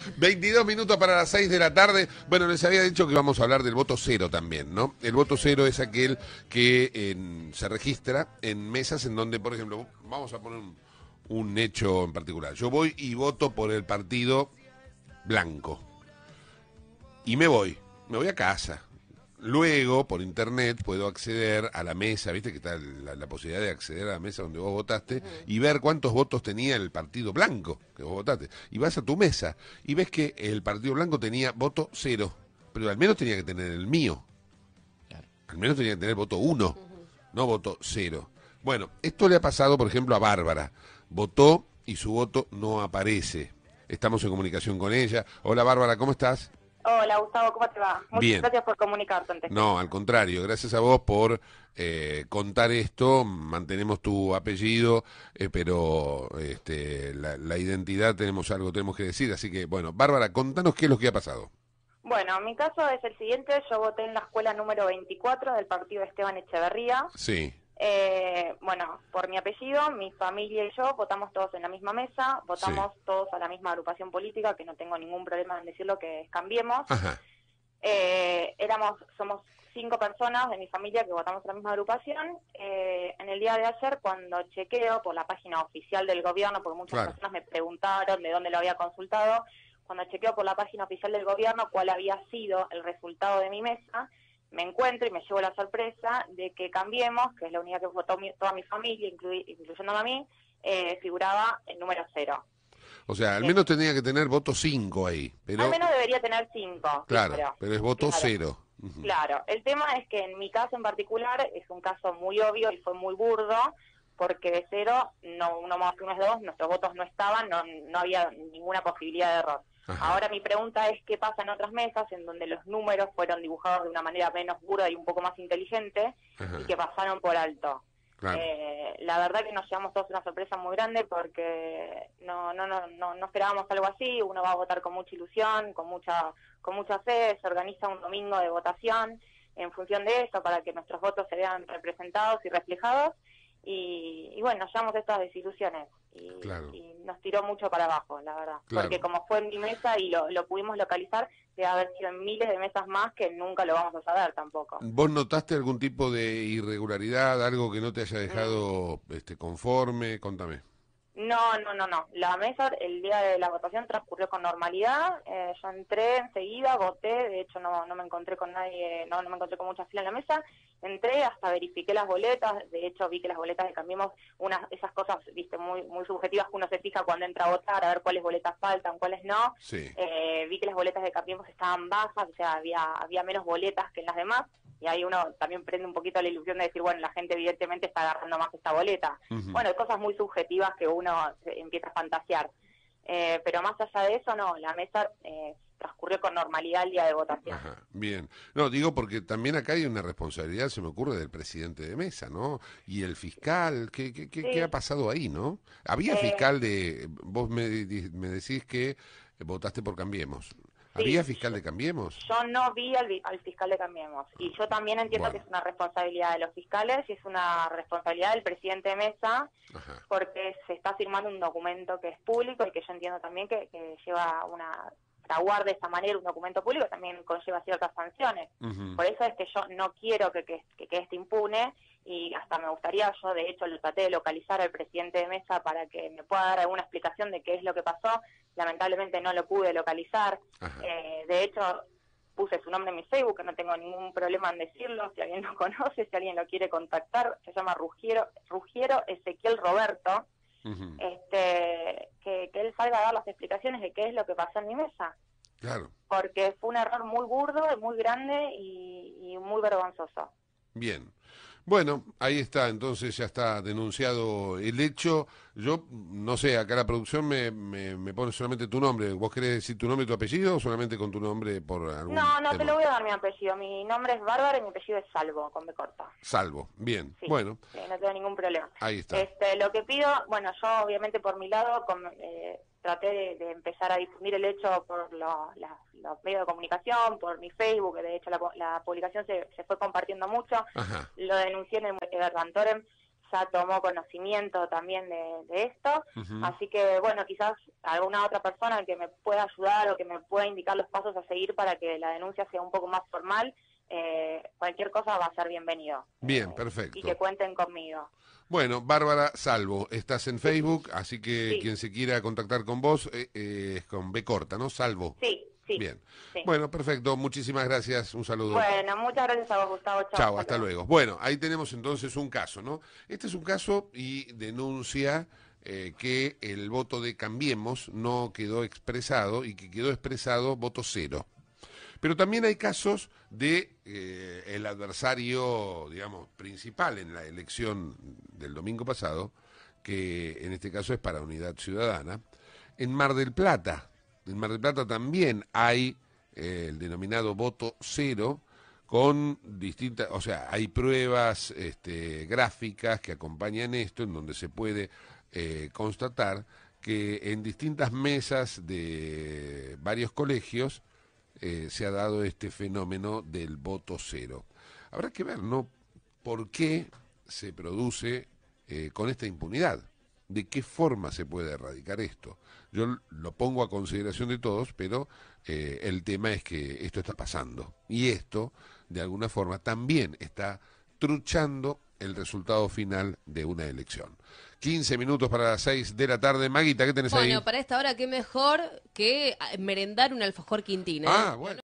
22 minutos para las 6 de la tarde. Bueno, les había dicho que vamos a hablar del voto cero también, ¿no? El voto cero es aquel que se registra en mesas en donde, por ejemplo, vamos a poner un hecho en particular. Yo voy y voto por el partido blanco. Y me voy a casa. Luego, por internet, puedo acceder a la mesa, viste que está la posibilidad de acceder a la mesa donde vos votaste y ver cuántos votos tenía el partido blanco que vos votaste. Y vas a tu mesa y ves que el partido blanco tenía voto cero, pero al menos tenía que tener el mío. Claro. Al menos tenía que tener voto uno, no voto cero. Bueno, esto le ha pasado, por ejemplo, a Bárbara. Votó y su voto no aparece. Estamos en comunicación con ella. Hola Bárbara, ¿cómo estás? Hola Gustavo, ¿cómo te va? Muchas Bien. gracias por comunicarte antes. No, al contrario, gracias a vos por contar esto, mantenemos tu apellido, pero la identidad tenemos que decir, así que bueno, Bárbara, contanos qué es lo que ha pasado. Bueno, mi caso es el siguiente, yo voté en la escuela número 24 del partido Esteban Echeverría. Sí, Bueno, por mi apellido, mi familia y yo votamos todos en la misma mesa, votamos todos a la misma agrupación política, que no tengo ningún problema en decirlo, que es Cambiemos. ajá, Somos 5 personas de mi familia que votamos a la misma agrupación. En el día de ayer, cuando chequeo por la página oficial del gobierno, porque muchas claro. personas me preguntaron de dónde lo había consultado, cuando chequeo por la página oficial del gobierno cuál había sido el resultado de mi mesa, me encuentro y me llevo la sorpresa de que Cambiemos, que es la unidad que votó toda mi familia, incluyéndome a mí, figuraba el número 0. O sea, al menos tenía que tener voto 5 ahí, pero Al menos debería tener 5. claro, pero es voto Claro. cero. Ujú. Claro, el tema es que en mi caso en particular es un caso muy obvio y fue muy burdo, porque de 0, no, 1 más 1 es 2, nuestros votos no estaban, no había ninguna posibilidad de error. Ajá. Ahora mi pregunta es qué pasa en otras mesas en donde los números fueron dibujados de una manera menos burda y un poco más inteligente Ajá. y que pasaron por alto. Claro. La verdad que nos llevamos todos una sorpresa muy grande porque no esperábamos algo así. Uno va a votar con mucha ilusión, con mucha fe, se organiza un domingo de votación en función de eso para que nuestros votos se vean representados y reflejados y bueno, nos llevamos estas desilusiones Claro. y nos tiró mucho para abajo, la verdad, Claro. porque como fue en mi mesa y lo pudimos localizar, debe haber sido en miles de mesas más que nunca lo vamos a saber tampoco. ¿Vos notaste algún tipo de irregularidad, algo que no te haya dejado conforme? Contame. No. La mesa, el día de la votación transcurrió con normalidad. Yo entré enseguida, voté. De hecho, no me encontré con nadie, no me encontré con mucha fila en la mesa. Entré, hasta verifiqué las boletas. De hecho, vi que las boletas de Cambiemos, esas cosas, viste, muy subjetivas que uno se fija cuando entra a votar, a ver cuáles boletas faltan, cuáles no. Sí. Vi que las boletas de Cambiemos estaban bajas, o sea, había menos boletas que en las demás. Y ahí uno también prende un poquito la ilusión de decir, bueno, la gente evidentemente está agarrando más esta boleta. Ujú. Bueno, cosas muy subjetivas que uno empieza a fantasear. Pero más allá de eso, no, la mesa transcurrió con normalidad el día de votación. Ajá, bien. No, digo porque también acá hay una responsabilidad, se me ocurre, del presidente de mesa, ¿no? Y el fiscal, ¿qué ha pasado ahí, no? Había fiscal vos me decís que votaste por Cambiemos. ¿Había fiscal de Cambiemos? Yo no vi al fiscal de Cambiemos. Y yo también entiendo que es una responsabilidad de los fiscales y es una responsabilidad del presidente de mesa, Ajá. porque se está firmando un documento que es público y que yo entiendo también que lleva fraguar de esa manera un documento público también conlleva ciertas sanciones. Ujú. Por eso es que yo no quiero que quede este impune y hasta me gustaría, yo de hecho lo traté de localizar al presidente de mesa para que me pueda dar alguna explicación de qué es lo que pasó. Lamentablemente no lo pude localizar. De hecho puse su nombre en mi Facebook, que no tengo ningún problema en decirlo, si alguien lo conoce, si alguien lo quiere contactar, se llama Ruggiero Ezequiel Roberto. Ujú. Que él salga a dar las explicaciones de qué es lo que pasó en mi mesa. Claro. Porque fue un error muy burdo, muy grande y muy vergonzoso. Bien. Bueno, ahí está, entonces ya está denunciado el hecho. Yo, no sé, acá la producción me pone solamente tu nombre. ¿Vos querés decir tu nombre y tu apellido o solamente con tu nombre por algún No, tema? te lo voy a dar mi apellido. Mi nombre es Bárbara y mi apellido es Salvo, con B corta. Salvo, bien, Sí, bueno, sí, no tengo ningún problema. ahí está. Lo que pido, bueno, yo obviamente por mi lado traté de empezar a difundir el hecho por los medios de comunicación, por mi Facebook, que de hecho la publicación se fue compartiendo mucho. Ajá. Lo denuncié en el Gargantorem. ya tomó conocimiento también de esto, así que bueno, quizás alguna otra persona que me pueda ayudar o que me pueda indicar los pasos a seguir para que la denuncia sea un poco más formal, cualquier cosa va a ser bienvenido. Bien, perfecto. Y que cuenten conmigo. Bueno, Bárbara Salvo, estás en Facebook, así que Sí. quien se quiera contactar con vos es con B corta, ¿no? Salvo. Sí. Sí. Bien. Sí. Bueno, perfecto. Muchísimas gracias. Un saludo. Bueno, muchas gracias a vos, Gustavo. Chao, hasta luego. Bueno, ahí tenemos entonces un caso, ¿no? Este es un caso y denuncia que el voto de Cambiemos no quedó expresado y que quedó expresado voto cero. Pero también hay casos de el adversario, digamos, principal en la elección del domingo pasado, que en este caso es para Unidad Ciudadana, en Mar del Plata. En Mar del Plata también hay el denominado voto cero, con distintas, o sea, hay pruebas gráficas que acompañan esto, en donde se puede constatar que en distintas mesas de varios colegios se ha dado este fenómeno del voto cero. Habrá que ver, ¿no?, por qué se produce con esta impunidad. ¿De qué forma se puede erradicar esto? Yo lo pongo a consideración de todos, pero el tema es que esto está pasando. Y esto, de alguna forma, también está truchando el resultado final de una elección. 15 minutos para las 6 de la tarde. Maguita, ¿qué tenés ahí? Bueno, para esta hora, qué mejor que merendar un alfajor Quintín, ¿eh? Ah, bueno.